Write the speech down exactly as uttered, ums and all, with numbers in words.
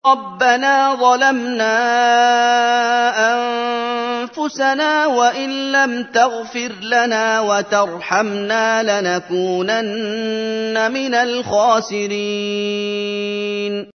رَبَّنَا ظَلَمْنَا أَنفُسَنَا وَإِن لَّمْ تَغْفِرْ لَنَا وَتَرْحَمْنَا لَنَكُونَنَّ مِنَ الْخَاسِرِينَ